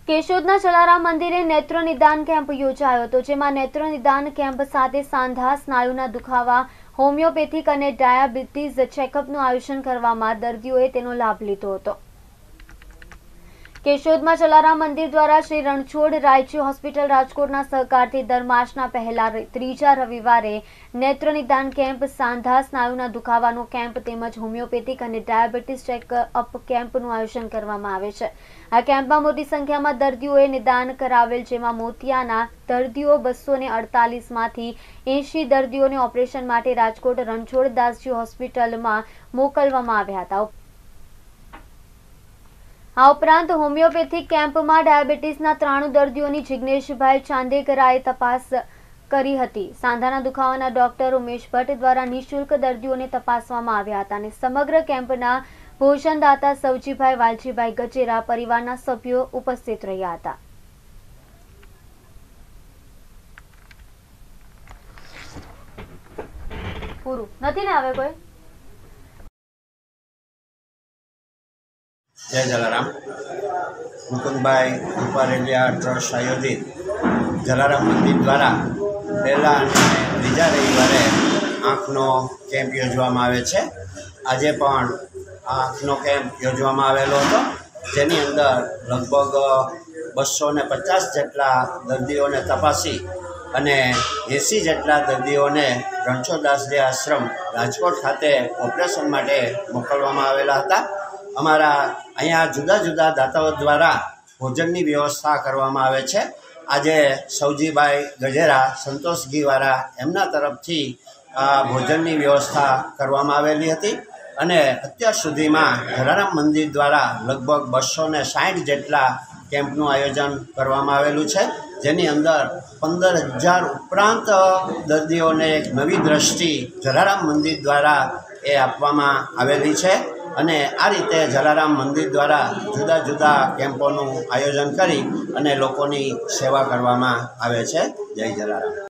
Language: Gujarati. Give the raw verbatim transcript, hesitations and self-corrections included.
કેશોદના જલારામ મંદિરે નેત્ર નિદાન કેમ્પ યોજાયો હતો, જેમાં નેત્ર નિદાન કેમ્પ સાથે સાંધા, સ્નાયુના દુખાવા, હોમિયોપેથિક અને ડાયાબિટીઝ ચેકઅપનું આયોજન કરવામાં દર્દીઓએ તેનો લાભ લીધો હતો। કેશોદમાં જલારામ મંદિર દ્વારા શ્રી રણછોડ રાયજી હોસ્પિટલ રાજકોટના સહકારથી દર માસના પહેલા ત્રીજા રવિવારે નેત્ર નિદાન કેમ્પ, સાંધા, સ્નાયુના દુખાવાનો કેમ્પ તેમજ હોમિયોપેથિક અને ડાયાબિટીસ ચેકઅપ કેમ્પનું આયોજન કરવામાં આવે છે। આ કેમ્પમાં મોટી સંખ્યામાં દર્દીઓએ નિદાન કરાવેલ, જેમાં મોતિયાના દર્દીઓ બસો ને અડતાલીસ માંથી એંશી દર્દીઓને ઓપરેશન માટે રાજકોટ રણછોડદાસજી હોસ્પિટલમાં મોકલવામાં આવ્યા હતા। આ ઉપરાંત હોમિયોપેથિક કેમ્પમાં ડાયાબિટીસના ત્રાણું દર્દીઓની જિગ્નેશભાઈ ચાંદેકરાએ તપાસ કરી હતી। સાંધાના દુખાવાના ડોક્ટર ઉમેશ ભટ્ટ દ્વારા નિઃશુલ્ક દર્દીઓને તપાસવામાં આવ્યા હતા અને સમગ્ર કેમ્પના ભોજનદાતા સવજીભાઈ વાલજીભાઈ ગજેરા પરિવારના સભ્યો ઉપસ્થિત રહ્યા હતા। પૂરું નથી ને આવે કોઈ जय जलाराम। मुकुंदभाई रूपारेलिया ट्रस्ट आयोजित जलाराम मंदिर द्वारा पहला बीजा रविवारे आँखनो केम्प योजवामां आवे छे। आजे पण आँखनो केम्प योजवामां आवेलो हतो, जेनी अंदर लगभग बसो ने पचास जेटला दर्दीओने तपासी अने एसी जेटला दर्दीओने रणछोडदासजी आश्रम राजकोट खाते ऑपरेशन माटे मोकलवामां आवेला हता। अमारा अहींया जुदा जुदा दाताओ द्वारा भोजननी व्यवस्था करवामां आवे छे। आजे सवजीभाई गजेरा संतोषगीवाळा एमना तरफथी भोजननी व्यवस्था करवामां आवेली हती अने अत्यार सुधीमां जलाराम मंदिर द्वारा लगभग बसो ने साठ जेटला केम्पनुं आयोजन करवामां आवेलुं छे, जेनी अंदर पंदर हज़ार उपरांत दर्दीओने एक नवी दृष्टि जलाराम मंदिर द्वारा ए आपवामां आवेली छे અને આ રીતે જલારામ મંદિર દ્વારા જુદા જુદા કેમ્પોનું આયોજન કરી અને લોકોની સેવા કરવામાં આવે છે। જય જલારામ।